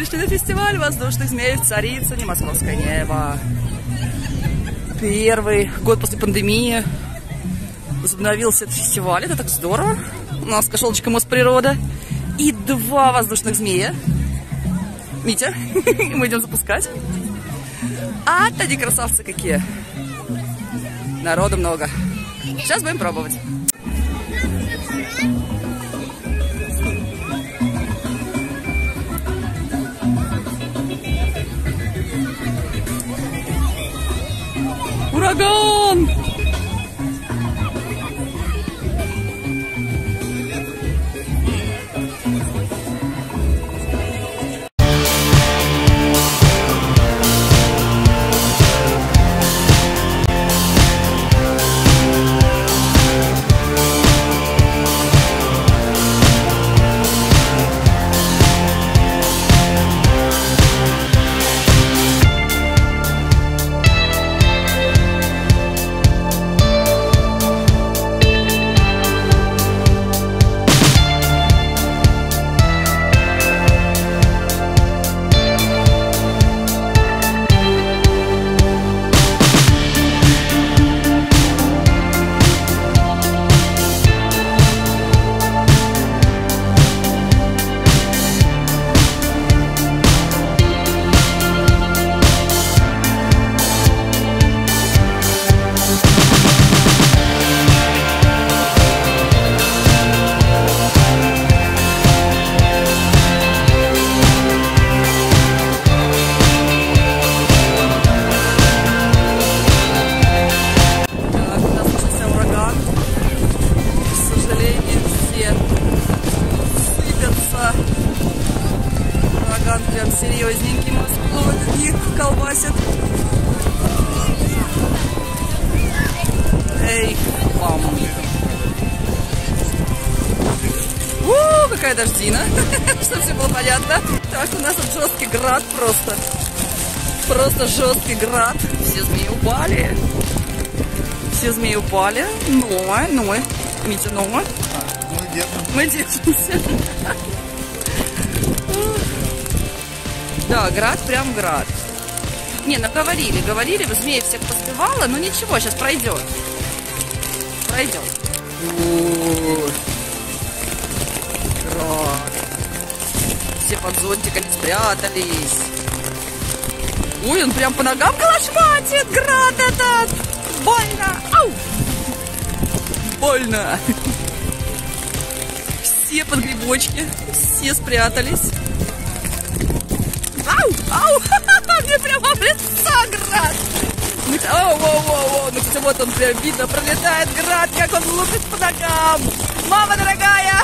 пришли на фестиваль воздушных змей в Царицыне, Московское небо. Первый год после пандемии возобновился этот фестиваль, это так здорово. У нас кошелочка Мосприрода и 2 воздушных змея. Митя, мы идем запускать. А они красавцы какие. Народу много. Сейчас будем пробовать. Ураган! Прям серьезненький, Москву колбасит. Эй, пам. Какая дождина. Чтобы все было понятно. Так, у нас тут жесткий град просто. Просто жесткий град. Все змеи упали. Все змеи упали. Но. Митя, но. Мы держимся. Да, град, прям град. Не, ну говорили, змеи всех поспевала, но ничего, сейчас пройдет. Пройдет. Град. Все под зонтиками спрятались. Ой, он прям по ногам колошматит, град этот. Больно. Ау. Больно. Все под грибочки, все спрятались. Ау! Мне прямо в лицо град! Оу! Ну, кстати, вот он прям видно, пролетает град, как он лупит по ногам! Мама дорогая!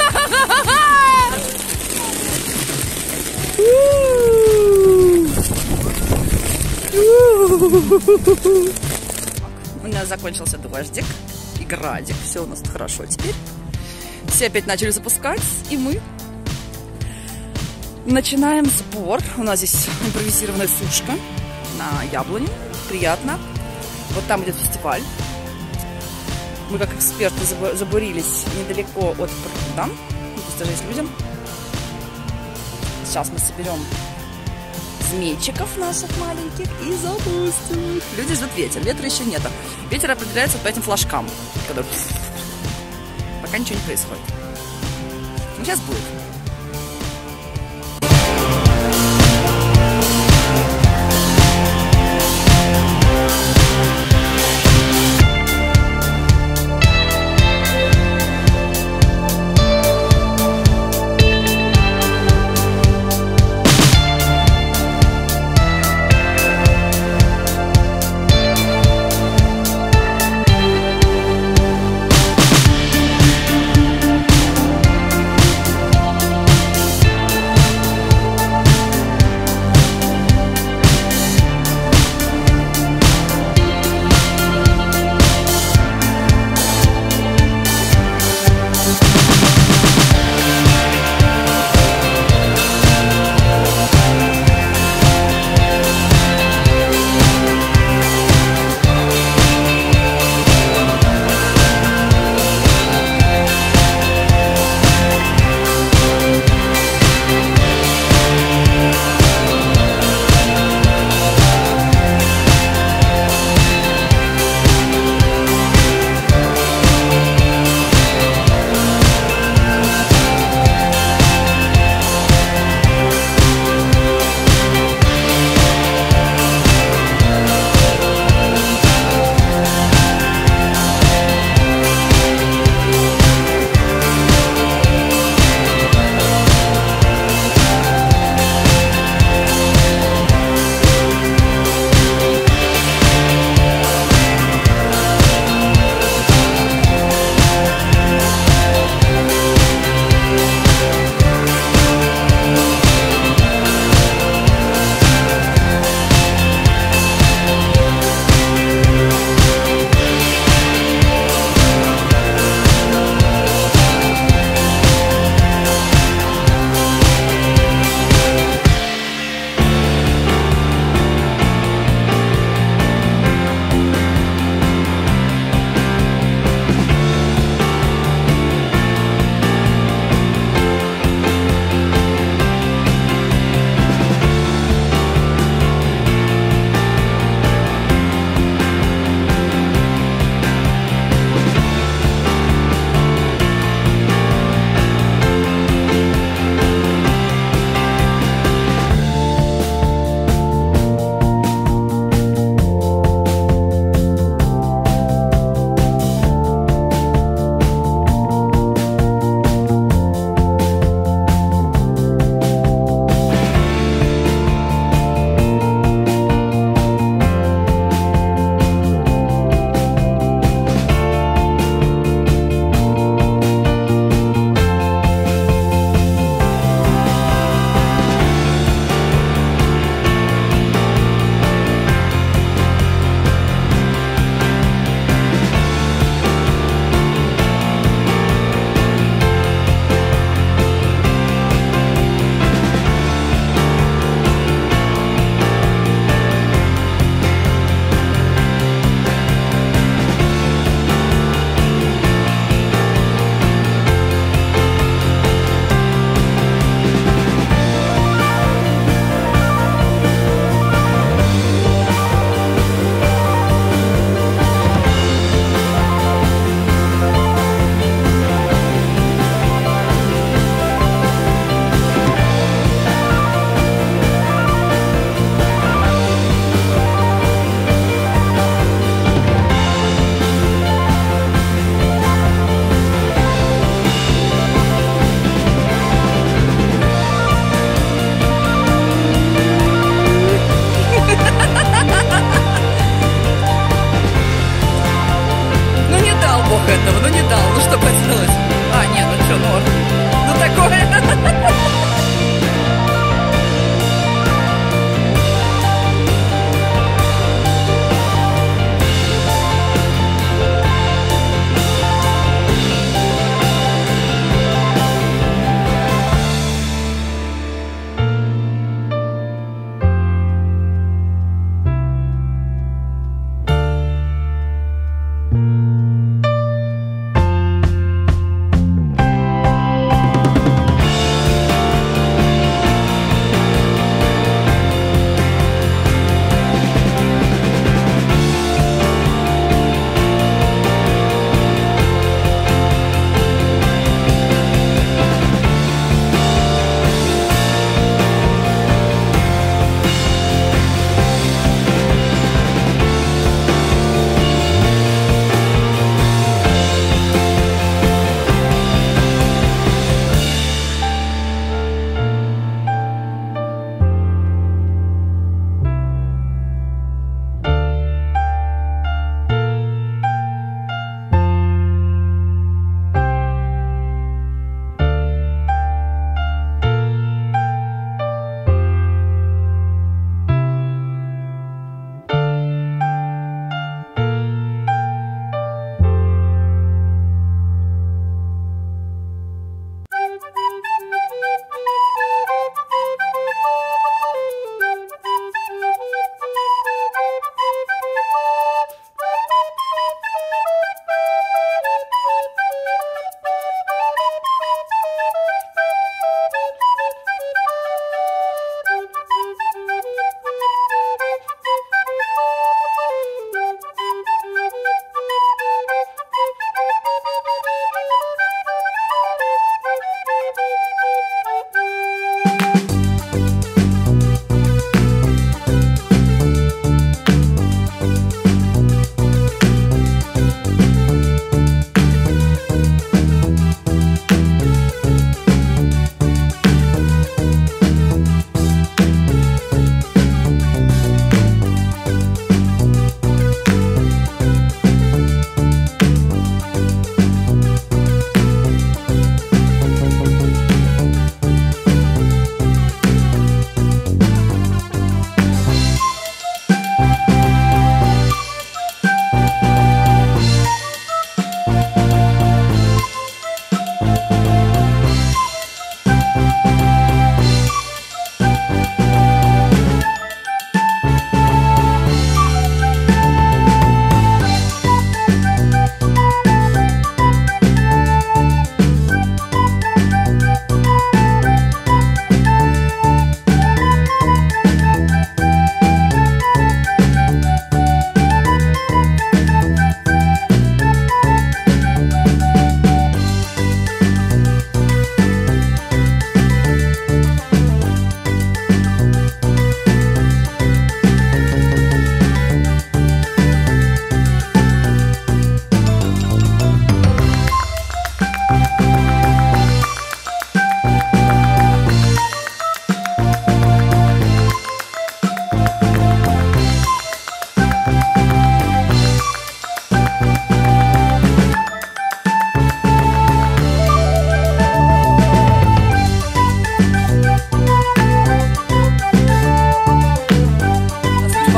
У нас закончился дождик и градик. Все у нас хорошо теперь. Все опять начали запускать, и мы начинаем сбор. У нас здесь импровизированная сушка на яблоне. Приятно. Вот там идет фестиваль. Мы как эксперты забурились недалеко от пруда. Просто есть людям. Сейчас мы соберем змейчиков наших маленьких и запустим их. Люди ждут ветер. Ветра еще нету. Ветер определяется по этим флажкам, которые... Пока ничего не происходит. Но сейчас будет.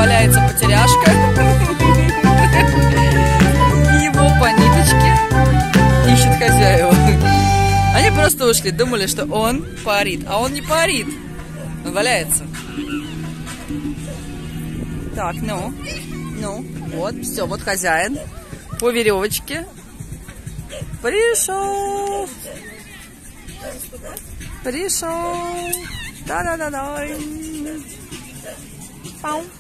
валяется потеряшка. Его по ниточке ищет хозяева. Они просто ушли, думали, что он парит, а он не парит. Он валяется. Так, ну, вот, все, вот хозяин по веревочке пришел. Пришел. Да-да-да-да. Пау.